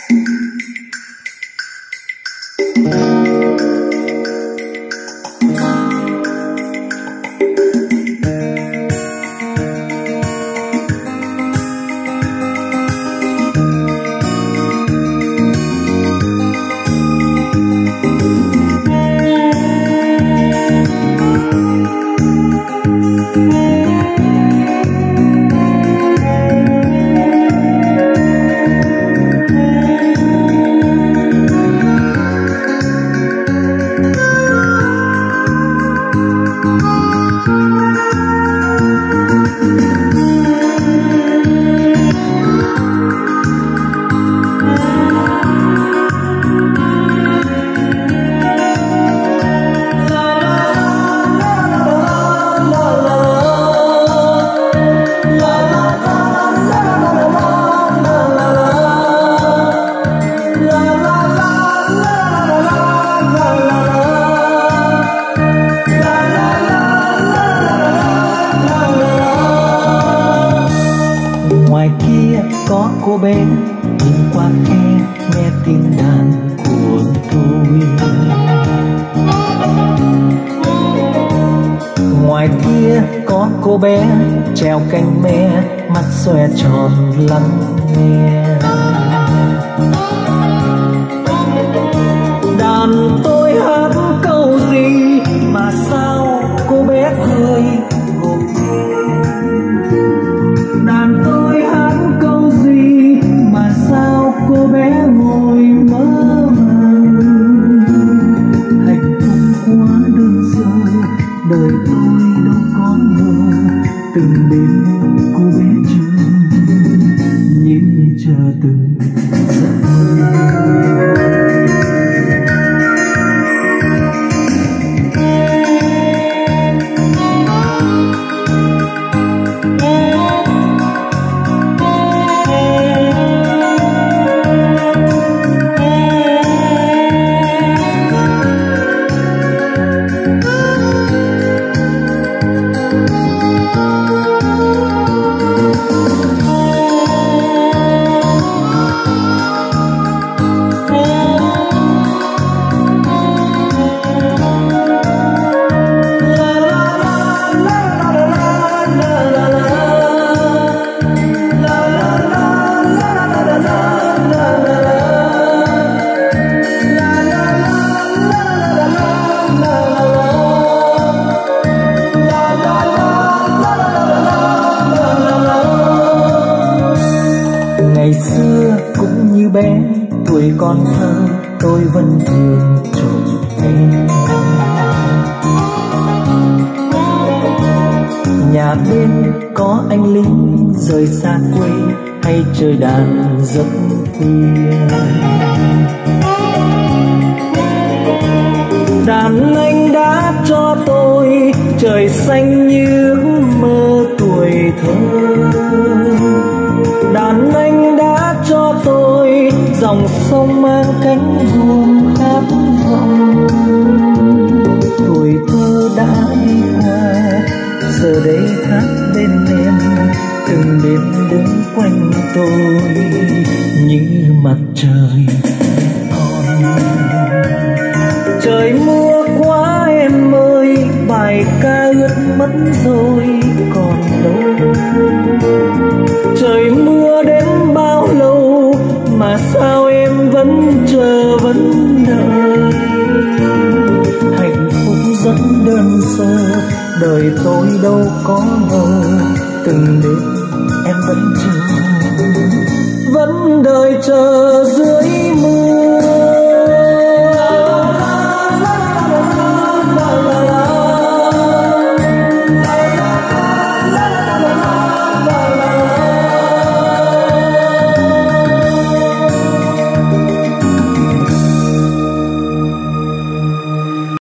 Ngoài kia có cô bé nhìn qua khe nghe tiếng đàn của tôi. Ngoài kia có cô bé treo cành me, mắt xòe tròn lắng nghe. Đàn tôi hát câu gì mà sao cô bé cười gục nghe. Đàn tôi hát câu gì mà sao cô bé ngồi mơ màng. Hạnh phúc quá đơn sơ, đời tôi đâu có ngờ từng đêm cô bé chờ như chờ từng giấc mơ. Ngày xưa cũng như bé, tuổi còn thơ tôi vẫn thường trộm em. Nhà bên có anh lính rời xa quê hay chơi đàn giấc khuya. Đàn anh đã cho tôi trời xanh như ước mơ tuổi thơ. Đàn anh đã cho tôi dòng sông mang cánh buồm hát vọng. Tuổi thơ đã đi qua, giờ đây hát bên em, từng đêm đứng quanh tôi như mặt trời còn. Trời mưa quá em ơi, bài ca ướt mất rồi còn đâu. Trời mưa đến bao lâu mà sao em vẫn chờ vẫn đợi. Hạnh phúc rất đơn sơ, đời tôi đâu có ngờ từng đêm em vẫn chờ, vẫn đợi chờ dưới mưa.